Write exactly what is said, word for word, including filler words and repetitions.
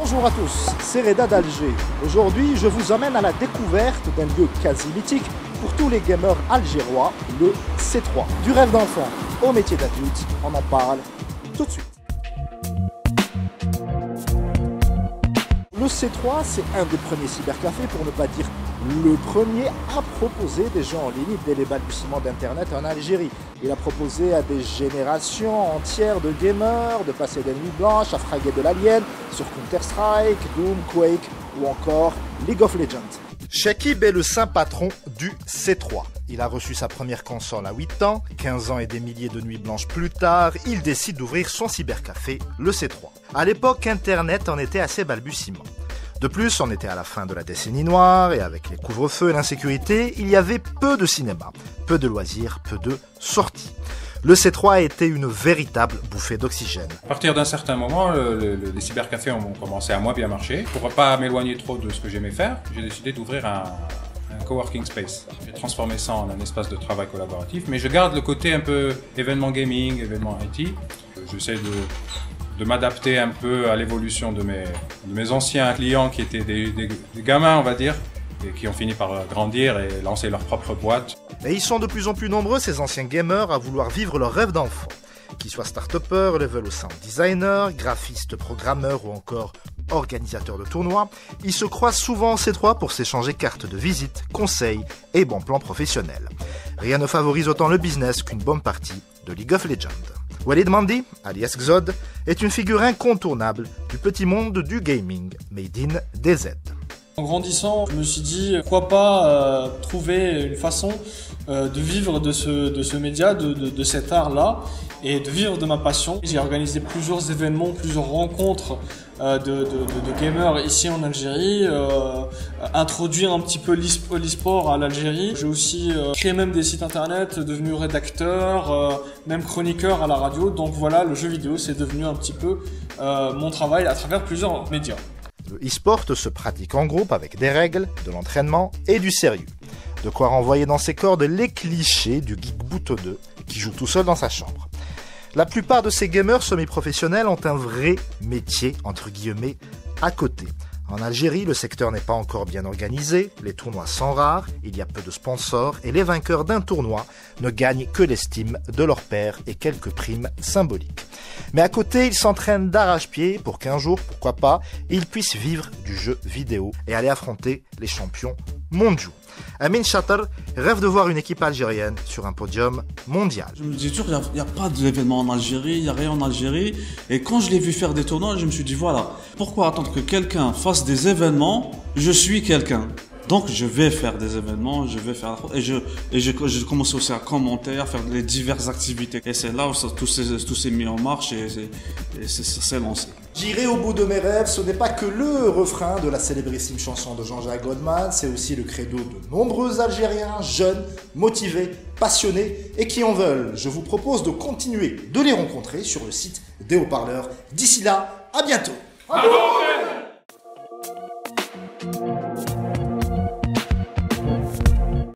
Bonjour à tous, c'est Reda d'Alger. Aujourd'hui, je vous emmène à la découverte d'un lieu quasi mythique pour tous les gamers algérois, le C trois. Du rêve d'enfant au métier d'adulte, on en parle tout de suite. Le C trois, c'est un des premiers cybercafés, pour ne pas dire le premier, à proposer des jeux en ligne dès les balbutiements d'Internet en Algérie. Il a proposé à des générations entières de gamers de passer des nuits blanches à fraguer de l'alien sur Counter-Strike, Doom, Quake ou encore League of Legends. Shakib est le saint patron du C trois. Il a reçu sa première console à huit ans, quinze ans et des milliers de nuits blanches plus tard, il décide d'ouvrir son cybercafé, le C trois. À l'époque, Internet en était à ses balbutiements. De plus, on était à la fin de la décennie noire et avec les couvre-feux et l'insécurité, il y avait peu de cinéma, peu de loisirs, peu de sorties. Le C trois a été une véritable bouffée d'oxygène. À partir d'un certain moment, le, le, les cybercafés ont commencé à moins bien marcher. Pour ne pas m'éloigner trop de ce que j'aimais faire, j'ai décidé d'ouvrir un, un coworking space. J'ai transformé ça en un espace de travail collaboratif, mais je garde le côté un peu événement gaming, événement I T. J'essaie de... de m'adapter un peu à l'évolution de mes, de mes anciens clients qui étaient des, des, des gamins, on va dire, et qui ont fini par grandir et lancer leur propre boîte. Et ils sont de plus en plus nombreux, ces anciens gamers, à vouloir vivre leur rêve d'enfant. Qu'ils soient start-upers, level ou sound designers, graphistes, programmeurs ou encore organisateurs de tournois, ils se croisent souvent en C trois pour s'échanger cartes de visite, conseils et bons plans professionnels. Rien ne favorise autant le business qu'une bonne partie de League of Legends. Walid Mandi, alias Xod, est une figure incontournable du petit monde du gaming, made in D Z. En grandissant, je me suis dit, pourquoi pas euh, trouver une façon euh, de vivre de ce, de ce média, de, de, de cet art-là, et de vivre de ma passion. J'ai organisé plusieurs événements, plusieurs rencontres euh, de, de, de, de gamers ici en Algérie, euh, introduire un petit peu l'e-sport à l'Algérie. J'ai aussi euh, créé même des sites internet, devenu rédacteur, euh, même chroniqueur à la radio. Donc voilà, le jeu vidéo, c'est devenu un petit peu euh, mon travail à travers plusieurs médias. Le e-sport se pratique en groupe avec des règles, de l'entraînement et du sérieux. De quoi renvoyer dans ses cordes les clichés du geek boutonneux qui joue tout seul dans sa chambre. La plupart de ces gamers semi-professionnels ont un vrai métier, entre guillemets, à côté. En Algérie, le secteur n'est pas encore bien organisé, les tournois sont rares, il y a peu de sponsors et les vainqueurs d'un tournoi ne gagnent que l'estime de leur père et quelques primes symboliques. Mais à côté, ils s'entraînent d'arrache-pied pour qu'un jour, pourquoi pas, ils puissent vivre du jeu vidéo et aller affronter les champions mondiaux. Amin Chater rêve de voir une équipe algérienne sur un podium mondial. Je me dis toujours, il n'y a, a pas d'événement en Algérie, il n'y a rien en Algérie. Et quand je l'ai vu faire des tournois, je me suis dit, voilà, pourquoi attendre que quelqu'un fasse des événements? Je suis quelqu'un. Donc je vais faire des événements, je vais faire et je et je j'ai commencé aussi à commenter, à faire les diverses activités. Et c'est là où ça, tout s'est tout s'est mis en marche et, et c'est, ça s'est lancé. J'irai au bout de mes rêves, ce n'est pas que le refrain de la célébrissime chanson de Jean-Jacques Goldman, c'est aussi le credo de nombreux Algériens jeunes, motivés, passionnés et qui en veulent. Je vous propose de continuer de les rencontrer sur le site des haut-parleurs. D'ici là, à bientôt.